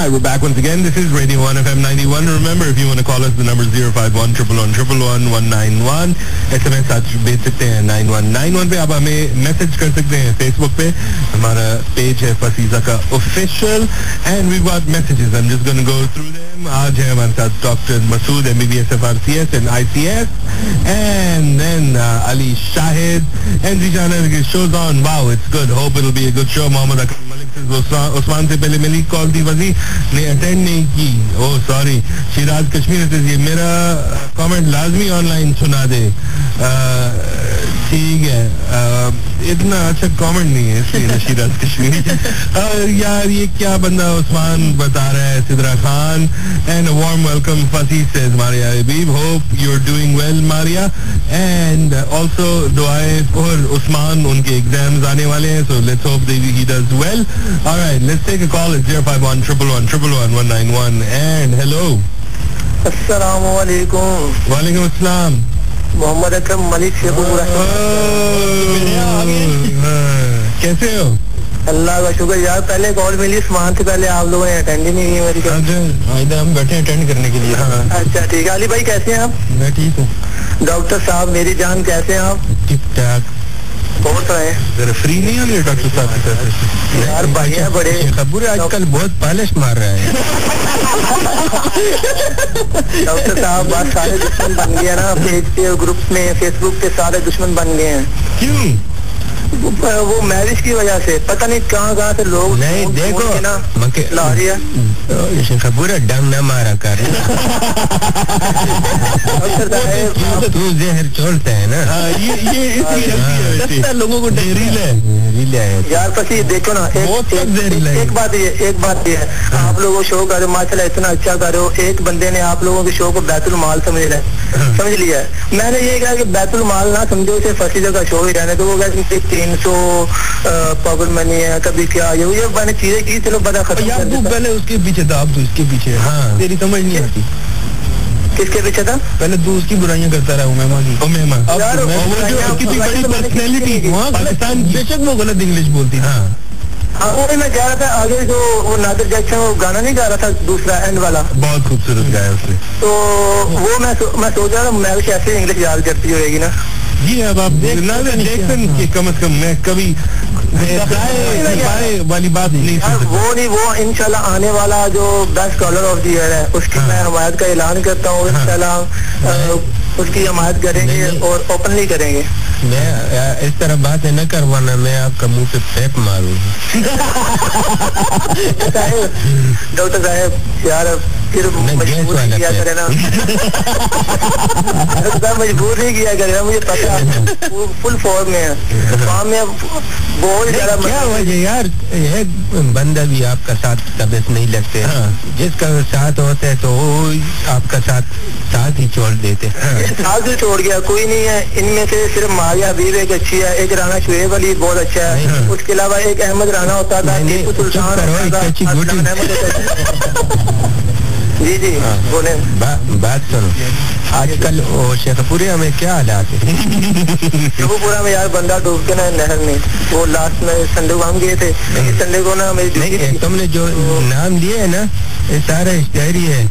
right, we're back once again. This is Radio 1 FM 91. Remember, if you want to call us, the number is 051 111 191. SMS आज भेज सकते हैं 9191 पे. आप हमें मैसेज कर सकते हैं Facebook पे. हमारा पेज है फसीजा का official, and we've got messages. I'm just going to go through them. आज है हमारे साथ Dr. Masood, MBBS, FRCS and ICS, and then Ali Shahid and Zijana. Show's on. Wow, it's good. Hope it'll be a good show. Mohammed Akram Malik says Usman से पहले मिली call थी वजी ने attend नहीं की. Oh sorry. शिराज कश्मीर से ये मेरा कमेंट लाजमी ऑनलाइन सुना दे. ठीक है. इतना अच्छा कमेंट नहीं है इसलिए शिराज कश्मीर. यार ये क्या बंदा उस्मान बता रहा है. Sidra Khan and a warm welcome Fasi says Maria Habib. Hope you're doing well Maria, and also दुआएं for Usman. उनके एग्जाम्स आने वाले हैं, so let's hope that he does well. All right, let's take a call at 051 111 191. And hello. अस्सलामु अलैकुम. वालेकुम अस्सलाम. मोहम्मद अकरम मलिक से बोल रहा हूँ. कैसे हो? अल्लाह का शुक्र यार. पहले कॉल मिली उस्मान से पहले, आप लोगों ने अटेंड ही नहीं की मेरी. इधर हम बैठे अटेंड करने के लिए. हाँ. अच्छा ठीक है. अली भाई कैसे हैं आप? मैं ठीक हूँ. डॉक्टर साहब मेरी जान कैसे हैं आप? ठीक ठाक. बहुत रहे जरा फ्री नहीं हो रहे डॉक्टर साहब की तरफ से यार. बढ़िया बड़े खबर आजकल बहुत पॉलिश मार रहा है. डॉक्टर साहब बात सारे दुश्मन बन गए ना पेज पे, ग्रुप में, फेसबुक पे सारे दुश्मन बन गए हैं. क्यों? वो मैरिज की वजह से पता नहीं कहाँ से लोग नहीं देखो ना लारिया पूरा डंग न मारा कर. तू जहर छोड़ता है ना. ये लोगों को जहरीला है यार. पसी देखो ना एक बात ये है. आप लोगों शो कर रहे हो माशाल्लाह, इतना अच्छा कर रहे हो. एक बंदे ने आप लोगों के शो को बैतुल माल समझ लिया है. मैंने ये कहा कि बैतुल माल ना समझो, उसे फसीदा का शो ही रहने तो. वो 300 पॉकेट मनी है, कभी क्या ये मैंने चीजें की. चलो बड़ा खत्म. पहले उसके पीछे था, अब तो इसके पीछे. हाँ तेरी समझ नहीं आती. किसके पीछे था? पहले तू उसकी बुराइयां करता रहा. उमेमा की. पाकिस्तान बेशक वो गलत इंग्लिश बोलती. हाँ वो मैं जा रहा था आगे जो वो नादिर जैक्सन वो गाना नहीं गा रहा था दूसरा एंड वाला. बहुत खूबसूरत गाया उसने. तो वो मैं सोच रहा था मैं भी कैसे इंग्लिश याद करती होगी ना. जी अब आप नादिर जैक्सन की कम से कम मैं कभी वाली बात नहीं सुन. वो इंशाल्लाह आने वाला जो best caller of the year है उसकी मैं हमायत का ऐलान करता हूँ. इंशाल्लाह उसकी हमायत करेंगे और ओपनली करेंगे. मैं इस तरह बातें न करवाना, मैं आपका मुंह पे पैप मारूंगा. डॉक्टर साहब यार फिर मजबूर नहीं किया करे ना. मजबूर नहीं किया करे ना. मुझे पता है फुल फॉर्म में है. फॉर्म में बहुत ज्यादा. क्या वजह यार, एक बंदा भी आपका साथ तबीयत नहीं लगते. जिसका साथ होता है तो वो आपका साथ ही छोड़ देते. साथ ही छोड़ गया कोई नहीं है. इनमें से सिर्फ मारिया हबीब एक अच्छी है, एक राना शुएब अली बहुत अच्छा है. उसके अलावा एक अहमद राना होता था, जी बोले. बात सुनो, आजकल शेखपुरा में क्या हालात है? शेखपुरा में यार बंदा डूब के ना नहर में. वो लास्ट में संडे को हम गए थे. संडे को ना मेरी नहीं, तुमने जो नाम दिए है ना ये सारा हिस्टेरी है.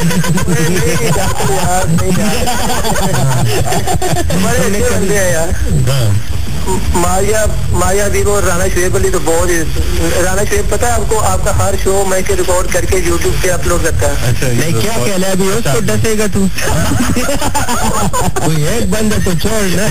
यार मारिया हबीब और राना शुएब अली तो बहुत. राना शुएब पता है आपको, आपका हर शो मैं के रिकॉर्ड करके यूट्यूब पे अपलोड करता है. अच्छा, नहीं क्या कहला अभी उसको डसेगा तू. कोई एक बंदा तो छोड़ ना.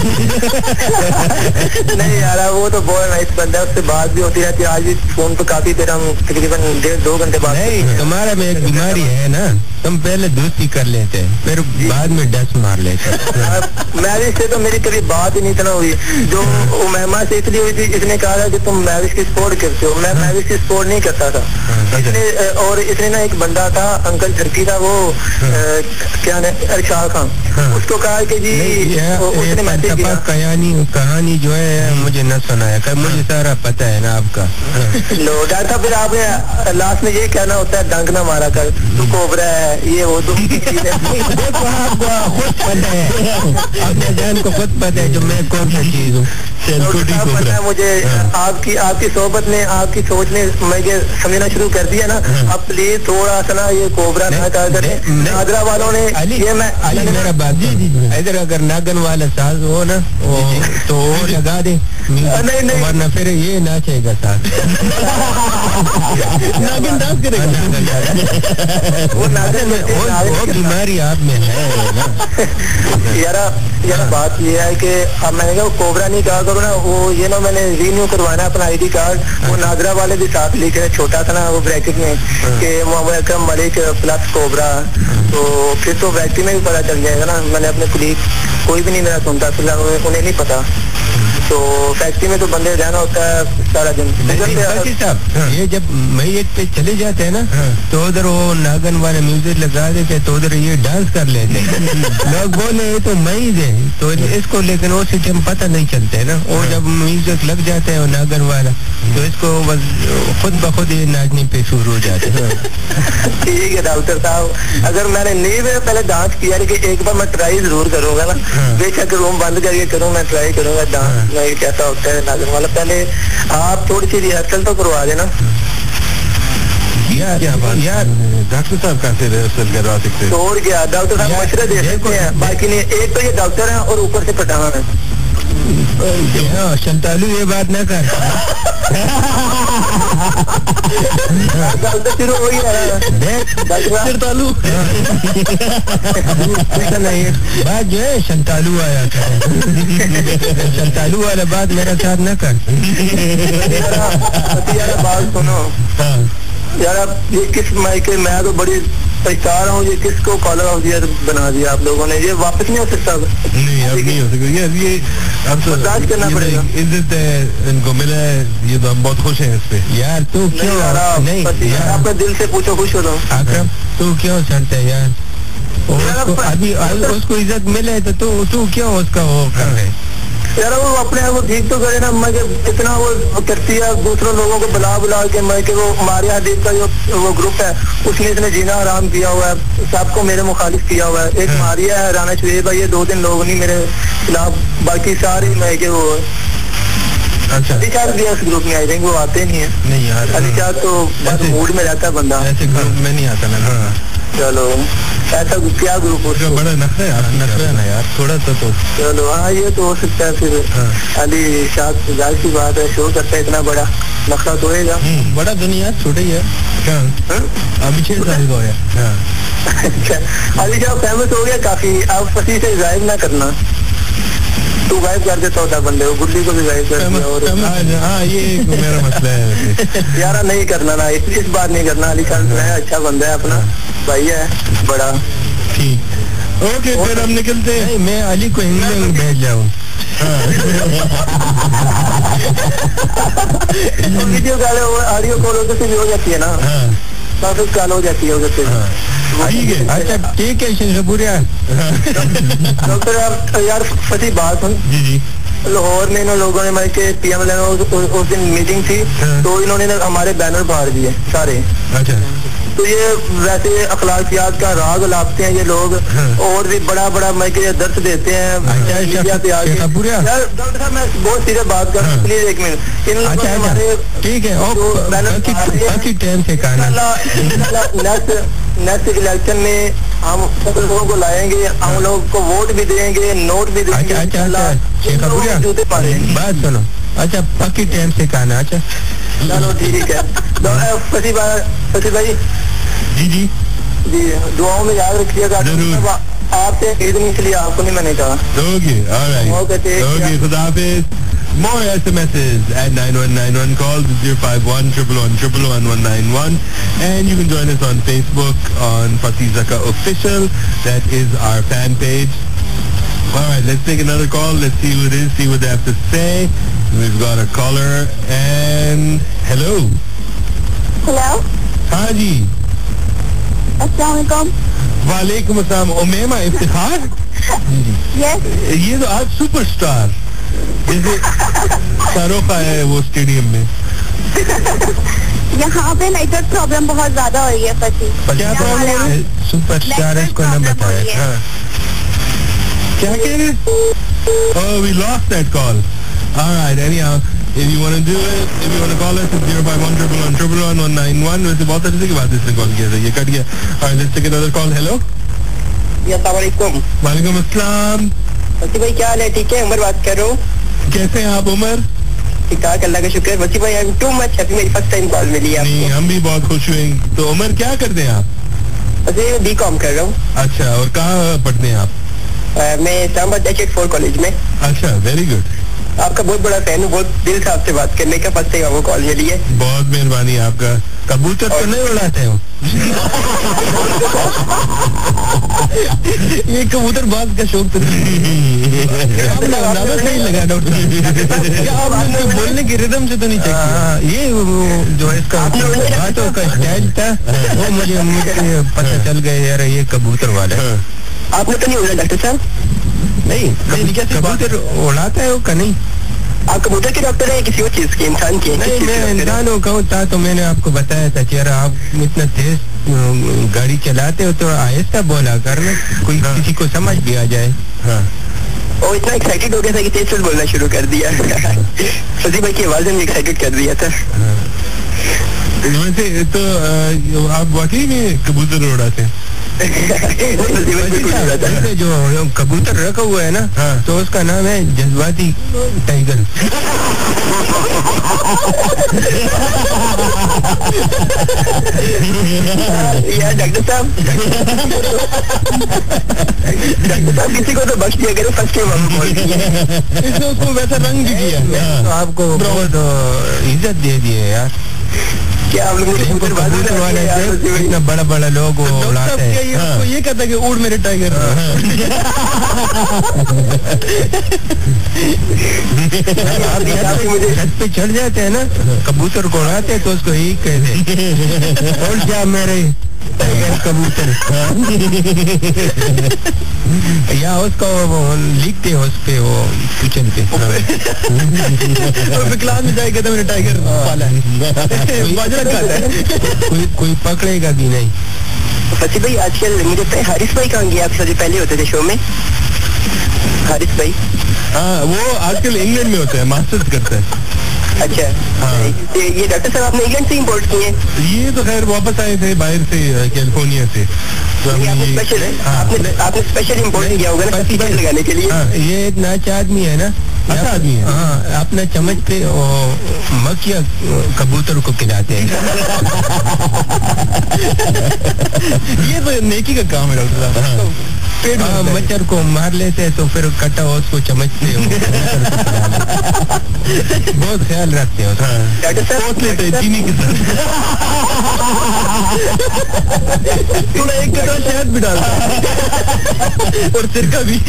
नहीं यार वो तो बहुत नाइस बंदा है, उससे बात भी होती रहती है. आज भी फोन पे काफी देर हम तकरीबन 1.5-2 घंटे बाद. नहीं तुम्हारा में एक बीमारी है ना, तुम पहले दोस्ती कर लेते हैं फिर बाद में डस मार लेते. मैरिज से तो मेरी कभी बात ही नहीं इतना हुई. जो मेहमान से इसलिए हुई थी, इसने कहा था कि तुम मैरिज की सपोर्ट करते हो. मैं मैरिज की सपोर्ट नहीं करता था. इसने ना एक बंदा था अंकल झरकी था, वो क्या अरशाद खान, उसको कहा कि जी उसने मैसेज किया. कहानी जो है मुझे न सुनाया कर, मुझे सारा पता है ना आपका. लो डरता फिर आपने लास्ट में ये कहना होता है डंक ना मारा कर, तू कोबरा है ये वो. तुम देखो आपको खुद पता है, अपने जान को खुद पता है जो मैं कौन सा चीज हूँ. مجھے آپ کی صحبت نے آپ کی سوچ نے میں سمجھنا شروع کر دیا نا. اب پلیز تھوڑا سا نا یہ کوبرا نہ کہا کریں. ناگرا والوں نے یہ میں میرا بات ادھر اگر ناگن والا ساز ہو نا تو وہ لگا دے, نہیں ورنہ پھر یہ ناچے گا ساز. ناگن ڈانس کرے گا. وہ بیماری آپ میں ہے یار بات یہ ہے کہ اب میں نے کہا کوبرا نہیں کہا کرو نا. وہ یہ نا میں نے رینیو کروانا اپنا آئی ڈی کارڈ. وہ ناگرا والے بھی ساتھ لکھے چھوٹا تھا نا وہ بریکٹ میں کہ محمد اکرم ملک پلس کوبرا. تو پھر تو ویکٹی میں بھی پتا چل جائے گا نا. میں نے اپنے کلیگ کوئی بھی نہیں میرا سنتا فی الحال انہیں نہیں پتا. تو فیکٹری میں تو بندے رہنا ہوتا ہے سارا دن. صاحب یہ جب میت پہ چلے جاتے ہیں نا تو ادھر وہ ناگن والے میوزک لگا دیتے تو ادھر یہ ڈانس کر لیتے لوگ بولے یہ تو میت ہے تو اس کو, لیکن وہ سسٹم پتہ نہیں چلتا ہے نا. وہ جب میوزک لگ جاتا ہے وہ ناگن والا تو اس کو بس خود بخود یہ ناچنے پہ شروع ہو جاتے ہیں. ٹھیک ہے ڈاکٹر صاحب, اگر میں نے نہیں پہلے ڈانس کیا لیکن ایک بار میں ٹرائی ضرور کروں گا نا. بے شک روم بند کر کے کروں, میں ٹرائی کروں گا ڈانس کیسا ہوتا ہے ناگن والا. پہلے آپ تھوڑی سی ریہرسل تو کروا دینا. یار ڈاکٹر صاحب کیسے ریہرسل کروا سکتے ہیں؟ اور کیا ڈاکٹر صاحب مشورے دے سکتے ہیں, باقی نہیں. ایک تو یہ ڈاکٹر ہیں اور اوپر سے پٹھان ہے. شنتالو یہ بات نہ کر. شروع ہو گیا شنتالو بات جو ہے شنتالو آیا تھا. شنتالو والا بات میرا ساتھ نہ کر. بات سنو یار, یہ کس مائکے میں تو بڑی پچھتا رہا ہوں. یہ کس کو کالر آف ایئر بنا دیا آپ لوگوں نے. یہ واپس نہیں ہو سکتا. نہیں اب نہیں ہو سکتا یار. یہ اب تو برداشت کرنا پڑے گا. عزت ہے ان کو ملا ہے, یہ تو ہم بہت خوش ہیں اس پہ. یار تو کیوں نہیں آپ کا دل سے پوچھو خوش ہو رہا ہوں. اکرم تو کیوں چڑھتا ہے یار. ابھی اس کو عزت ملے تو کیوں اس کا وہ کر رہے یار. وہ اپنے آپ کو ٹھیک تو کرے نا. میں اتنا وہ کرتی ہے دوسروں لوگوں کو بلا کے میں کہ وہ ماریا حدیث کا جو وہ گروپ ہے اس نے اتنے جینا آرام کیا ہوا ہے, سب کو میرے مخالف کیا ہوا ہے. ایک ماریا ہے, رانا شعیب ہے, یہ 2-3 لوگ نہیں میرے خلاف, باقی سارے میں کہ وہ علی شاہ بھی اس گروپ میں آئی تھنک وہ آتے نہیں ہیں. نہیں یار علی شاہ تو بس موڈ میں رہتا ہے بندہ, ایسے گروپ میں نہیں آتا نا. چلو ایسا کیا گروپ ہو بڑا نخرہ ہے نا یار تھوڑا تو چلو. ہاں یہ تو ہو سکتا ہے. پھر علی شاہ ظاہر کی بات ہے شو کرتا ہے, اتنا بڑا نخرہ تو ہوئے گا. بڑا دنیا چھوٹے ہی ہے ابھی 6 سال کا ہو گیا. علی شاہ فیمس ہو گیا کافی. آپ پسی سے غائب نہ کرنا. تو غائب کر دیتا ہوتا بندے کو, گڈی کو بھی غائب کر دیا. ہاں یہ میرا مسئلہ ہے یار. نہیں کرنا نا, اس بار نہیں کرنا. علی خان ہے اچھا بندہ ہے, اپنا بھائی ہے بڑا. ٹھیک اوکے پھر ہم نکلتے ہیں. میں علی کو انگلینڈ بھیج جاؤں. ویڈیو کال آڈیو کال ہوتے سے بھی ہو جاتی ہے نا, کافی کال ہو جاتی ہے ادھر سے. اچھا ٹھیک ہے شبوریا. ڈاکٹر یار فتح بات سن. جی لاہور میں ان لوگوں نے کہ پی ایم اس دن میٹنگ تھی تو انہوں نے ہمارے بینر پھاڑ دیے سارے. اچھا تو یہ ویسے اخلاقیات کا راگ لاپتے ہیں یہ لوگ, اور بھی بڑا میں کہ درد دیتے ہیں. ڈاکٹر صاحب میں بہت سیریس بات کر رہا ہوں, پلیز 1 منٹ. ان لوگوں نے ہمارے ٹھیک ہے نیکسٹ الیکشن میں ہم لوگوں کو لائیں گے, ہم لوگوں کو ووٹ بھی دیں گے, نوٹ بھی دیں گے. بات سنو. اچھا پکی ٹائم سے کہنا. اچھا چلو ٹھیک ہے. فصیح بھائی جی دعاؤں میں یاد رکھیے گا. آپ سے عید نہیں چلی, آپ کو نہیں میں نے کہا. خدا حافظ. More SMSs at 9191. Call 051 111 1191. And you can join us on Facebook on Fatih Zaka Official. That is our fan page. Alright, let's take another call. Let's see who it is, see what they have to say. We've got a caller. And hello. Hello. ہاں جی السلام علیکم. وعلیکم السلام. Umaima Iftikhar. Yes. یہ تو آج super star جیسے شاہ کا ہے وہ اسٹیڈیم میں. یہاں پہ نیٹ ورک پرابلم بہت زیادہ ہو رہی ہے. کیا پرابلم ہے؟ سپر اسٹار اس کو نہ بتایا. کیا کہہ رہے؟ Oh, we lost that call. All right, anyhow, if you want to do it, if you want to call us, it's 05111111191. वैसे बहुत अच्छे की बात इसने कॉल किया था, ये कट गया. All right, let's take another call. Hello. अस्सलाम वालेकुम. वालेकुम अस्सलाम. वसी भाई क्या हाल है? ठीक है, उमर बात कर रहा हूँ. कैसे हैं आप उमर? ठीक ठाक, अल्लाह का शुक्र. वसी भाई I am too much happy, मेरी फर्स्ट टाइम कॉल मिली है. नहीं, हम भी बहुत खुश हुए. तो उमर क्या करते हैं आप? वैसे बीकॉम कर रहा हूँ. अच्छा, और कहाँ पढ़ते हैं आप? मैं इस्लामाबाद HH4 कॉलेज में. अच्छा, वेरी गुड. आपका बहुत बड़ा फैन हूँ, बहुत दिल से आपसे बात करने का फर्स्ट टाइम आपको कॉल मिली है. बहुत मेहरबानी आपका. कबूतर तो नहीं उड़ाते हो? ये कबूतर बाज का शौक तो नहीं लगा डॉक्टर. आपने बोलने की रिदम से तो नहीं चेक. ये जो इसका बातों का स्टाइल था वो मुझे पता चल गया यार ये कबूतर वाला है. आपने तो नहीं उड़ा डॉक्टर साहब? नहीं, कबूतर उड़ाता है वो का नहीं. आप कबूतर के डॉक्टर हैं किसी और चीज के, इंसान के? नहीं, मैं इंसान कहूँ था तो मैंने आपको बताया था कि यार आप इतना तेज गाड़ी चलाते हो तो आहिस्ता बोला करना, कोई किसी को समझ भी आ जाए. हाँ. वो इतना एक्साइटेड हो गया था कि तेज तेज बोलना शुरू कर दिया. फजी भाई की आवाज ने एक्साइटेड कर दिया था. वैसे तो आप वाकई में कबूतर उड़ाते हैं? जो कबूतर रखा हुआ है ना, तो उसका नाम है जज्बाती टाइगर. यार डॉक्टर साहब किसी को तो बख्श दिया करो, फर्स्ट टाइम इसने उसको वैसा रंग भी किया. तो आपको बहुत इज्जत दे दिए यार. क्या आप लोग कबूतर वाले इतना बड़ा बड़ा लोग उड़ाते हैं. ये कहता है कि उड़ मेरे टाइगर. मुझे छत पे चढ़ जाते हैं ना कबूतर को उड़ाते हैं तो उसको यही कहते उड़ जा मेरे टाइगर कबूतर. या उसको लिखते हैं उस पे वो किचन पे क्लास में जाएगा तो मेरा टाइगर पाला है. कोई पकड़ेगा भी नहीं. फसी भाई आजकल मुझे हारिस भाई कहाँ गया? आप सबसे पहले होते थे शो में हारिस भाई. हाँ, वो आजकल इंग्लैंड में होता है, मास्टर्स करता है. अच्छा. हाँ. ये डॉक्टर साहब आपने इंग्लैंड से इम्पोर्ट किए? ये तो खैर वापस आए थे बाहर से, कैलिफोर्निया से. तो आपने स्पेशल इम्पोर्ट किया होगा ना लगाने के लिए. ये एक नाच आदमी है ना, अच्छा आदमी है. हाँ, अपना चम्मच पे मक्खियाँ कबूतर को खिलाते हैं. ये तो नेकी का काम है डॉक्टर साहब. मच्छर को मार लेते हैं तो फिर कटा हो उसको चमचते हो. बहुत ख्याल रखते हो. लेते हैं चीनी के साथ. थोड़ा एक कटोरा शहद भी डालता और सिरका भी.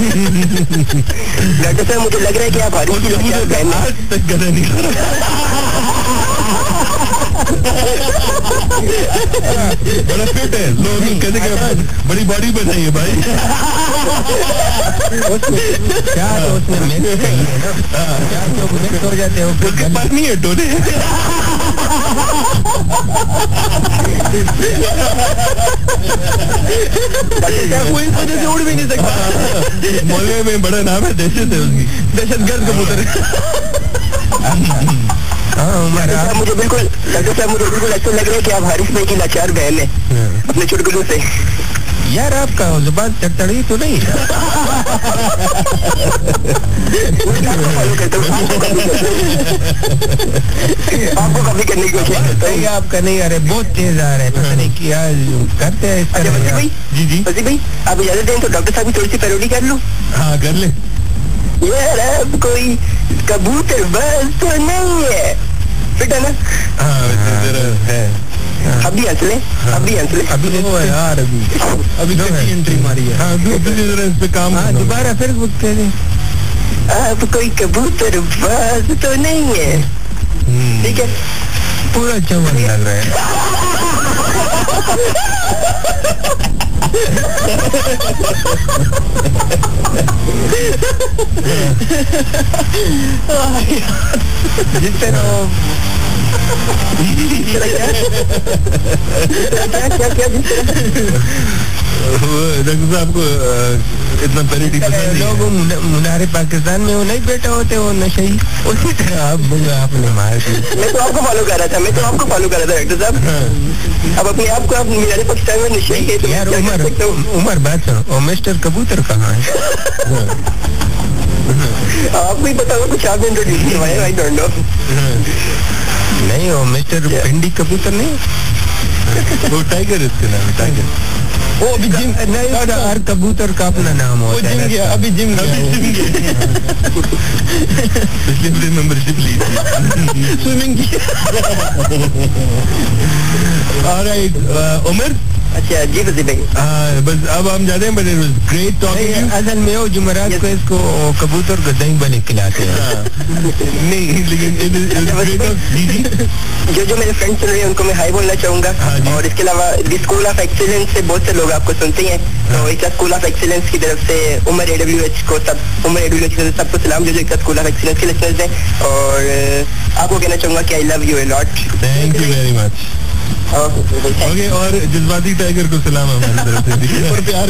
डॉक्टर साहब मुझे लग रहा है कि आप हारिस की आज तक गले नहीं खा रहा. बड़ा फिट है. लोग कहते कि बड़ी बॉडी बनाई है भाई. क्या उसमें मिक्स है ना, क्या लोग मिक्स हो जाते हैं उसके पास नहीं है टोने. वो इस वजह से उड़ भी नहीं सकता. मोहल्ले में बड़ा नाम है, दहशत है उसकी, दहशतगर्द कबूतर. मुझे बिल्कुल डॉक्टर साहब मुझे बिल्कुल ऐसा लग रहा है कि आप हारिस भाई की लाचार बहन है अपने चुटकुलों से. यार आपका जुबान चढ़ी तो नहीं. आपको कभी करने की कोशिश करता हूँ. आपका नहीं, अरे बहुत तेज आ रहा है, पता नहीं क्या करते हैं इसका. जी जी वसी भाई आप इजाजत दें तो डॉक्टर साहब की थोड़ी सी पैरोडी कर लूँ? हाँ कर ले. यार अब कोई कबूतर बस तो नहीं है, फिट है ना? हाँ है. अभी हंस ले. अभी वो है यार, अभी एंट्री मारी है. हाँ इस पे काम. हाँ दोबारा फिर कह दें अब कोई कबूतर बस तो नहीं है. ठीक है, पूरा चमन लग रहा है. जिस तरह डॉक्टर साहब को इतना पैरिटी पसंद लोग मुनारे पाकिस्तान में वो नहीं बैठे होते वो नशे ही उसी तरह आपने मार दिया. मैं तो आपको फॉलो कर रहा था डॉक्टर साहब. अब अपने आप को आप मुनारे पाकिस्तान में नशे ही यार. उमर बात सुनो. और मिस्टर कबूतर कहाँ है? आपको ही पता होगा कुछ आपने इंट्रोड्यूस करवाया. I don't know. नहीं वो मिस्टर भिंडी कबूतर नहीं. वो टाइगर इसके नाम है. टाइगर. वो अभी जिम नहीं. हर कबूतर का अपना नाम होता है. जिम गया. अभी जिम गया. पिछले हफ्ते मेंबरशिप ली थी. स्विमिंग की. ऑलराइट उमर. अच्छा जी वजीर भाई. बस अब हम जाते हैं. But it was great talking. असल में वो जुमेरात को इसको कबूतर को दही बने खिलाते हैं. नहीं लेकिन जो मेरे फ्रेंड्स चल रहे हैं उनको मैं हाई बोलना चाहूंगा. और इसके अलावा द स्कूल ऑफ एक्सीलेंस से बहुत से लोग आपको सुनते हैं. तो एक स्कूल ऑफ एक्सीलेंस की तरफ से उमर AWH को सबको सलाम. जो एक स्कूल ऑफ एक्सीलेंस के लिसनर्स हैं. और आपको कहना चाहूंगा कि I love you a lot. Thank you very much. Okay. और जज्बाती टाइगर को सलाम हमारी तरफ से. और प्यार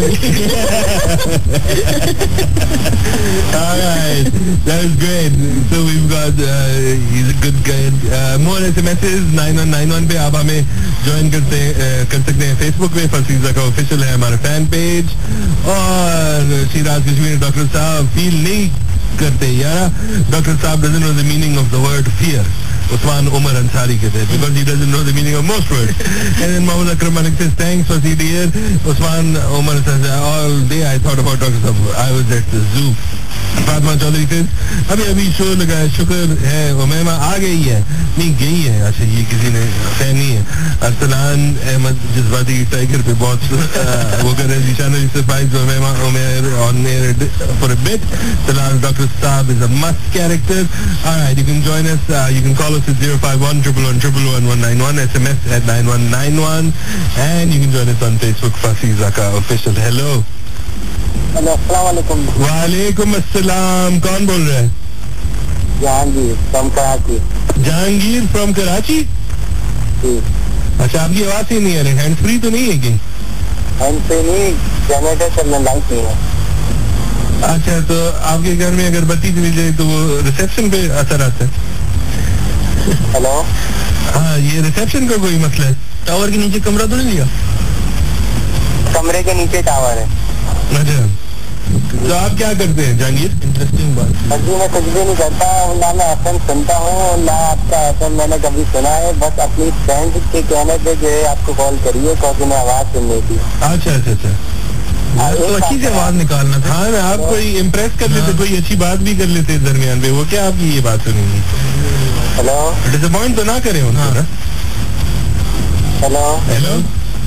Alright, that is great. So we've got he's a good guy. More SMSs 9191 पे आप हमें ज्वाइन कर सकते हैं. फेसबुक पे फसीजा का ऑफिशियल है हमारा फैन पेज. और सिराज कश्मीर डॉक्टर साहब फील नहीं करते यार. डॉक्टर साहब doesn't know the meaning of the word fear. Usman Umar Ansari कहते हैं because he doesn't know the meaning of most words. And then Mohammed Akram Malik says thanks for CDR. Usman Umar says all day I thought about Dr. Saab. I was at the zoo. Fatima Chaudhry says अभी show लगा है. शुक्र है उमैमा आ गई है. नहीं गई है. अच्छा ये किसी ने फैन नहीं है. अरसलान अहमद जज्बाती टाइगर पे बहुत वो कर रहे हैं. निशाना surprise Umaima Umar on air for a bit. Talal Dr. Saab is a must character. Alright, you can join us. You can call us at 051-111-191, SMS at 9191, and you can join us on Facebook, Fasi Zaka Official. Hello. Hello अस्सलाम वालेकुम. वालेकुम अस्सलाम. कौन बोल रहा है? Jahangir from Karachi. Jahangir from Karachi. अच्छा आपकी आवाज ही नहीं आ रही. हैंड फ्री तो नहीं है क्या? हैंड फ्री नहीं. जनरेटर चलने लाइट नहीं है. अच्छा तो आपके घर में अगर बत्ती चली जाए तो वो रिसेप्शन पे असर आता है. हेलो. हाँ ये रिसेप्शन का कोई मसला है. टावर के नीचे कमरा तो नहीं लिया? कमरे के नीचे टावर है. अच्छा तो आप क्या करते हैं जहांगीर? इंटरेस्टिंग बात. जी मैं कुछ भी नहीं करता. ना मैं FM सुनता हूँ ना आपका FM मैंने कभी सुना है. बस अपनी फ्रेंड के कहने पे जो है आपको कॉल करिए क्योंकि मैं आवाज सुननी थी. अच्छा अच्छा अच्छा. तो अच्छी से आवाज निकालना था. हाँ आप कोई इम्प्रेस कर लेते. कोई अच्छी बात भी कर लेते दरमियान पे. वो क्या आपकी ये बात सुनेंगी? हेलो. डिसअपॉइंट तो ना करें उनको ना. हेलो. हेलो.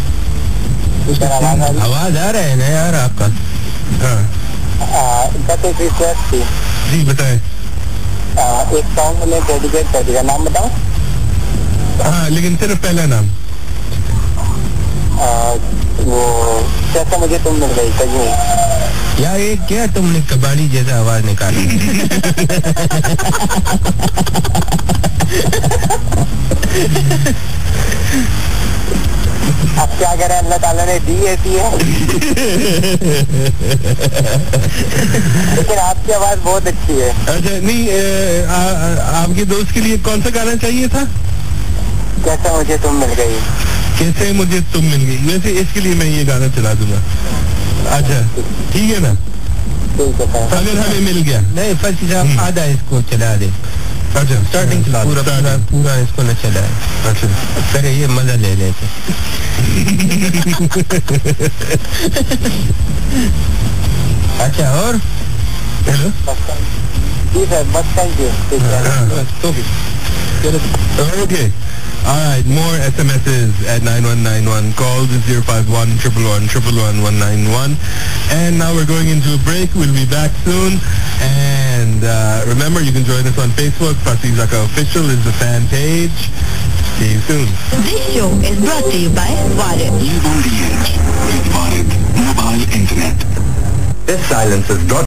आवाज आ रहा है ना यार आपका. हाँ एक रिक्वेस्ट थी. जी बताएं. एक सॉन्ग में डेडिकेट कर दिया. नाम बताओ. हाँ लेकिन सिर्फ पहला नाम. वो कैसा मुझे तुम मिल गई कहीं. यार ये क्या तुमने कबाड़ी जैसा आवाज निकाली. अब क्या करें अल्लाह ताला ने दी ऐसी है. लेकिन आपकी आवाज बहुत अच्छी है. अच्छा नहीं आपके दोस्त के लिए कौन सा गाना चाहिए था? कैसे मुझे तुम मिल गई. कैसे मुझे तुम मिल गई. वैसे इसके लिए मैं ये गाना चला दूंगा. अच्छा ठीक है ना. ठीक है सर. अगर हमें मिल गया. नहीं फर्स्ट साहब आधा इसको चला दे. अच्छा स्टार्टिंग चला. पूरा इसको न चला है. अच्छा करे ये मजा ले लेते. अच्छा और हेलो. जी सर बस thank you. Okay. All right, more SMSs at 9191. Calls is 051-111-191. And now we're going into a break. We'll be back soon. And remember, you can join us on Facebook. Fasi Zaka Official is the fan page. See you soon. This show is brought to you by Warid. Live on the edge with Warid Mobile Internet. This silence is brought